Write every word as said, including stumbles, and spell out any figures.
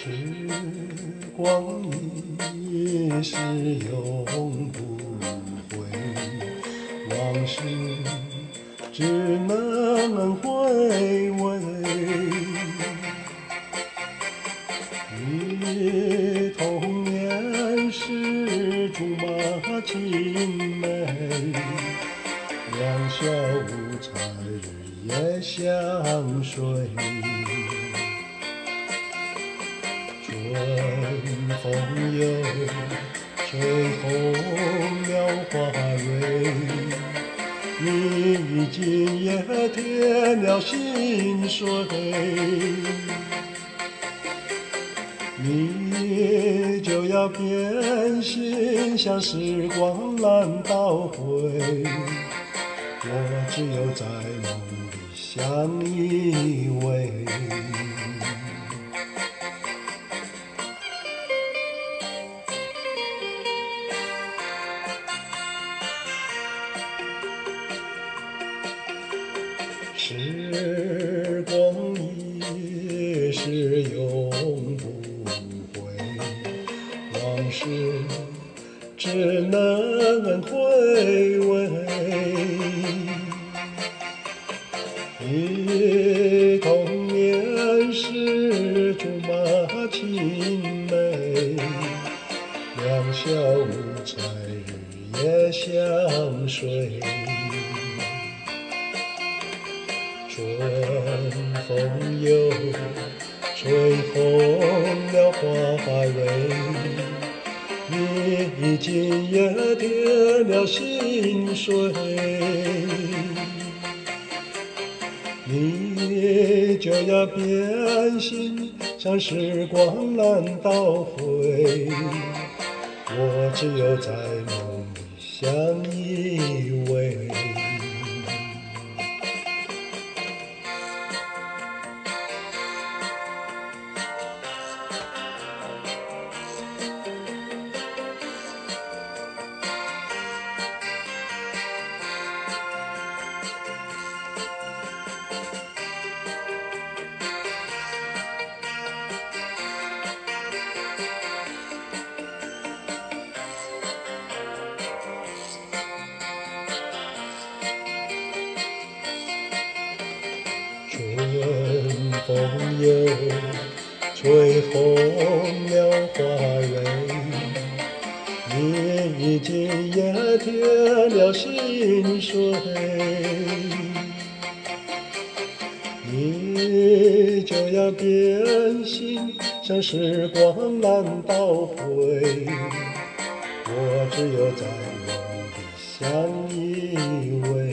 时光一逝永不回，往事只能回味。忆童年时竹马青梅，两小无猜日夜相随。春风又吹红了花蕊，你今夜添了心碎。你就要变心，像时光难倒回，我只有在梦里相依偎。时光一逝永不回，往事只能回味。忆童年时竹马青梅，两小无猜日夜相随。春风又吹红了花蕊，你今夜添了心碎。你就要变心，像时光难倒回，我只有在梦里相依偎。春风又吹红了花蕊，你今夜添了心碎。你就要变心，像时光难倒回，我只有在梦里相依偎。